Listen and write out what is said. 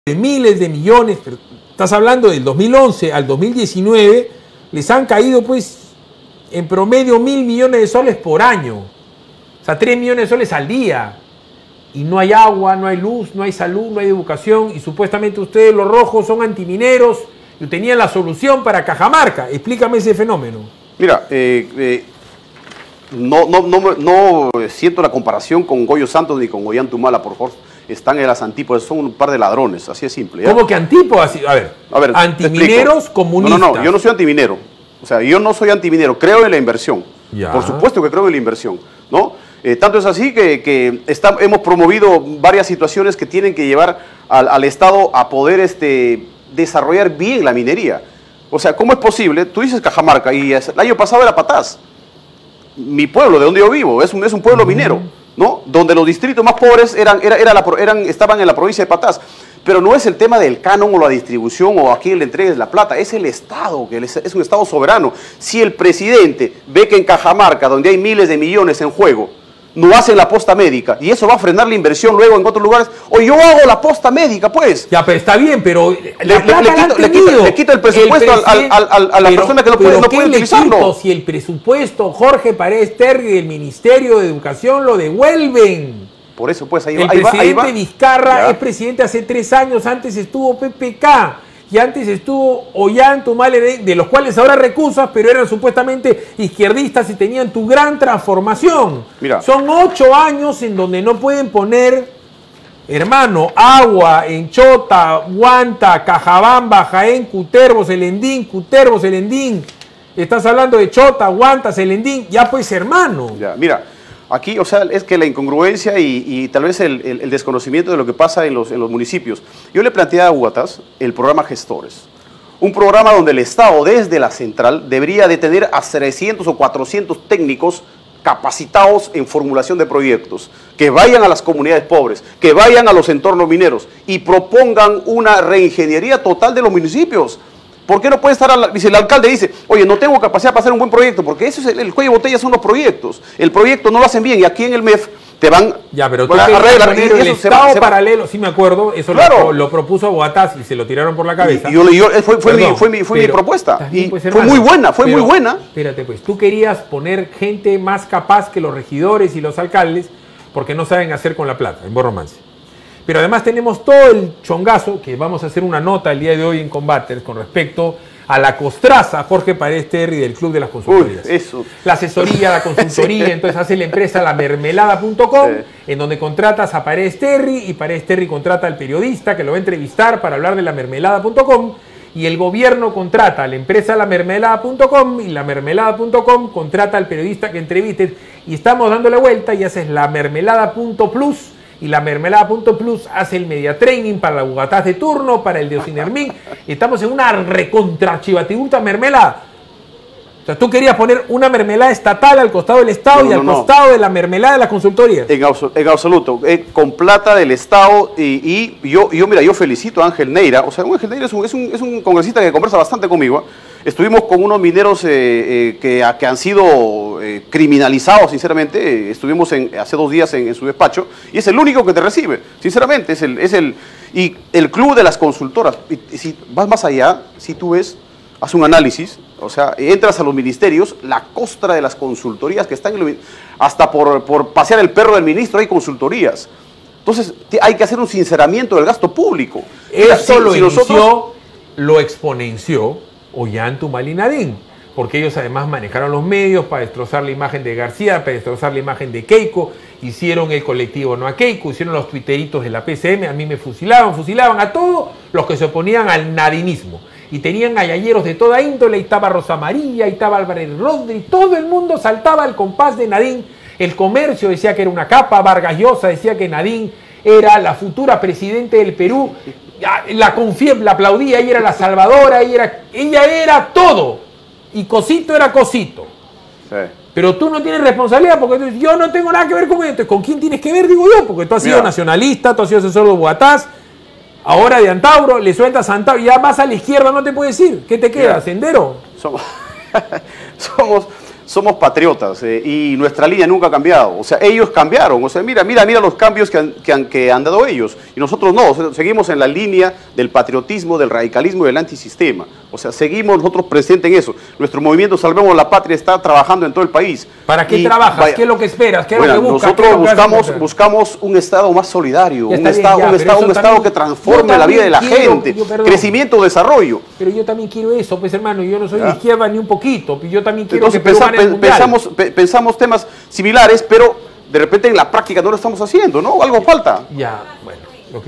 de miles de millones, pero estás hablando del 2011 al 2019, les han caído pues en promedio 1.000 millones de soles por año. O sea, 3 millones de soles al día. Y no hay agua, no hay luz, no hay salud, no hay educación. Y supuestamente ustedes, los rojos, son antimineros y tenían la solución para Cajamarca. Explícame ese fenómeno. Mira, no siento la comparación con Goyo Santos ni con Ollantumala, por favor. Están en las antípodas, son un par de ladrones, así es simple. ¿Ya? ¿Cómo que antípodas? A ver, antimineros, comunistas. No, yo no soy antiminero. O sea, yo no soy antiminero, creo en la inversión. Ya. Por supuesto que creo en la inversión, ¿no? Tanto es así que hemos promovido varias situaciones que tienen que llevar al Estado a poder desarrollar bien la minería. O sea, ¿cómo es posible? Tú dices Cajamarca y el año pasado era Patás. Mi pueblo, de donde yo vivo, es un pueblo minero, ¿no? Donde los distritos más pobres estaban en la provincia de Patás. Pero no es el tema del canon o la distribución o a quién le entregues la plata, es el Estado, que es un Estado soberano. Si el presidente ve que en Cajamarca, donde hay miles de millones en juego, no hacen la posta médica y eso va a frenar la inversión luego en otros lugares, o yo hago la posta médica, pues. Ya, pero está bien, pero le quito el presupuesto a la persona que no puede utilizarlo. Si el presupuesto, Jorge Paredes Terry, del Ministerio de Educación, lo devuelven. Por eso, pues, el presidente Vizcarra es presidente hace 3 años, antes estuvo PPK y antes estuvo Ollantumala, de los cuales ahora recusas, pero eran supuestamente izquierdistas y tenían tu gran transformación. Mira. Son 8 años en donde no pueden poner, hermano, agua en Chota, Huanta, Cajabamba, Jaén, Cutervo, Selendín, Estás hablando de Chota, Huanta, Selendín, ya pues, hermano. Ya, mira. Aquí, o sea, es que la incongruencia y tal vez el desconocimiento de lo que pasa en los municipios. Yo le planteé a Huatas el programa Gestores. Un programa donde el Estado, desde la central, debería de tener a 300 o 400 técnicos capacitados en formulación de proyectos, que vayan a las comunidades pobres, que vayan a los entornos mineros y propongan una reingeniería total de los municipios. ¿Por qué no puede estar, si el alcalde dice, oye, no tengo capacidad para hacer un buen proyecto? Porque eso es el cuello de botella, son los proyectos. El proyecto no lo hacen bien y aquí en el MEF te van a arreglar. El Estado paralelo, sí me acuerdo, eso claro. lo propuso Boatás y se lo tiraron por la cabeza. Fue mi propuesta. Y pues, hermano, fue muy buena. Espérate, pues, tú querías poner gente más capaz que los regidores y los alcaldes porque no saben hacer con la plata, en buen romance. Pero además tenemos todo el chongazo, que vamos a hacer una nota el día de hoy en Combaters con respecto a la costraza Jorge Paredes Terry del Club de las Consultorías. La asesoría, la consultoría, entonces hace la empresa lamermelada.com, en donde contratas a Paredes Terry y Paredes Terry contrata al periodista que lo va a entrevistar para hablar de lamermelada.com y el gobierno contrata a la empresa lamermelada.com y lamermelada.com contrata al periodista que entrevistes y estamos dando la vuelta y haces lamermelada.plus. Y la mermelada.plus hace el media training para la Bugatás de turno, para el de Ocinermín. Estamos en una recontrachivatiguta mermelada. O sea, tú querías poner una mermelada estatal al costado del Estado y al costado de la mermelada de las consultorías. En absoluto. Con plata del Estado y yo felicito a Ángel Neira. O sea, Ángel Neira es un congresista que conversa bastante conmigo. Estuvimos con unos mineros que han sido criminalizados, sinceramente. Estuvimos hace 2 días en su despacho y es el único que te recibe, sinceramente. Y el club de las consultoras. Y si vas más allá, si tú ves, haz un análisis, o sea, entras a los ministerios, la costra de las consultorías que están hasta por pasear el perro del ministro hay consultorías. Entonces, hay que hacer un sinceramiento del gasto público. Eso lo exponenció Ollantumala y Nadine, porque ellos además manejaron los medios para destrozar la imagen de García, para destrozar la imagen de Keiko, hicieron el colectivo No a Keiko, hicieron los tuiteritos de la PCM, a mí me fusilaban a todos los que se oponían al nadinismo. Y tenían gallalleros de toda índole, y estaba Rosa María, y estaba Álvarez Rodri, todo el mundo saltaba al compás de Nadine. El Comercio decía que era una capa, Vargas Llosa decía que Nadine era la futura presidente del Perú, la CONFIEP la aplaudía, ella era la salvadora, ella era todo, y Cosito era Cosito. Sí. Pero tú no tienes responsabilidad, porque yo no tengo nada que ver con esto. ¿Con quién tienes que ver? Digo yo, porque tú has sido nacionalista, tú has sido asesor de Boatás, ahora de Antauro, le sueltas a Antauro, somos patriotas y nuestra línea nunca ha cambiado. O sea, ellos cambiaron. O sea, mira los cambios que han dado ellos. Y nosotros no, o sea, seguimos en la línea del patriotismo, del radicalismo y del antisistema. O sea, seguimos nosotros presentes en eso. Nuestro movimiento Salvemos la Patria está trabajando en todo el país. ¿Para qué trabajas? Vaya, ¿qué es lo que esperas? ¿Qué es lo que buscas? Nosotros buscamos un Estado más solidario, un Estado que transforme la vida de la gente, crecimiento, desarrollo. Pero yo también quiero eso, pues hermano, yo no soy de izquierda ni un poquito, yo también quiero que Perú gane el mundial. Pensamos temas similares, pero de repente en la práctica no lo estamos haciendo, ¿no? Algo falta. Ya, bueno.